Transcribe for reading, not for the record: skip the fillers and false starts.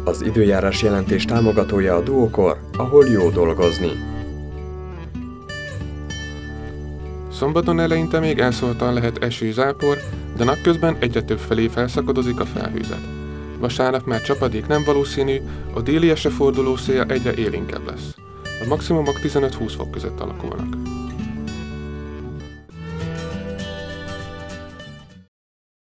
Az időjárás jelentés támogatója a Duokor, ahol jó dolgozni. Szombaton eleinte még elszórtan lehet eső-zápor, de napközben egyre több felé felszakadozik a felhőzet. Vasárnap már csapadék nem valószínű, a déli esőforduló szél egyre élénkebb lesz. A maximumok 15-20 fok között alakulnak.